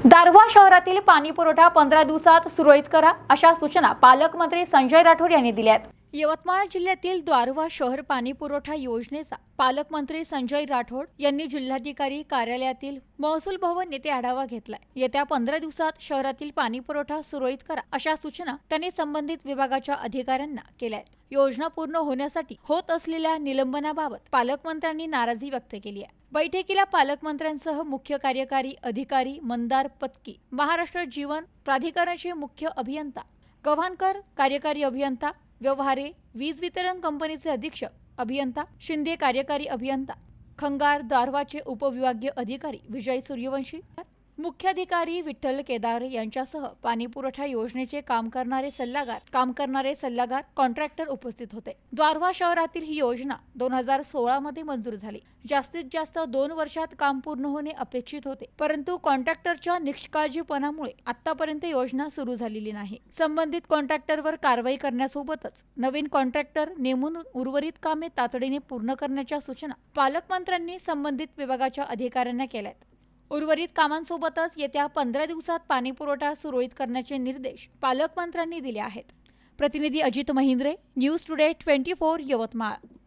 दारव्हा शहरातील पाणी पुरवठा 15 दिवसात सुरळीत करा अशा सूचना पालकमंत्री संजय राठोड यांनी दिल्या आहेत। यवतमाळ जिल्ह्यातील दारव्हा शहर पाणी पुरवठा योजनेचा पालकमंत्री संजय राठोड यांनी जिल्हाधिकारी कार्यालयातील महसूल भवन येथे आढावा घेतलाय। येत्या 15 दिवसात शहरातील पाणी पुरवठा सुरळीत करा अशा सूचना त्यांनी संबंधित विभागाच्या अधिकाऱ्यांना केल्या आहेत। योजना पूर्ण होण्यासाठी होत असलेल्या निलंबनाबाबत पालकमंत्र्यांनी नाराजी व्यक्त केली आहे। बैठकीला पालकमंत्र्यांसह मुख्य कार्यकारी अधिकारी मंदार पत्की, महाराष्ट्र जीवन प्राधिकरणाचे मुख्य अभियंता गव्हाणकर, कार्यकारी अभियंता व्यवहारे, वीज वितरण कंपनीचे अधीक्षक अभियंता शिंदे, कार्यकारी अभियंता खंगार, दारव्हाचे उपविभागीय अधिकारी विजय सूर्यवंशी, मुख्याधिकारी विठ्ठल केदार यांच्यासह पाणी पुरवठा योजनेचे काम करणारे सल्लागार कॉन्ट्रॅक्टर उपस्थित होते। दारव्हा शहरातील ही योजना 2016 मध्ये मंजूर झाली। जास्तीत जास्त 2 वर्षात काम पूर्ण होणे अपेक्षित होते, परंतु कॉन्ट्रॅक्टरच्या निष्काळजीपणामुळे आतापर्यंत योजना सुरू झालेली नाही। संबंधित कॉन्ट्रॅक्टरवर कारवाई करण्यासोबतच नवीन कॉन्ट्रॅक्टर नेमून उर्वरित कामे तातडीने पूर्ण करण्याच्या सूचना पालकमंत्र्यांनी संबंधित विभागाच्या अधिकाऱ्यांना केल्यात। उर्वरित कामांसोबतच येत्या 15 दिवसात पाणी पुरवठा सुरळीत करण्याचे निर्देश पालकमंत्र्यांनी दिले आहेत। प्रतिनिधी अजित महिंद्रे, न्यूज टुडे 24 यवतमाळ।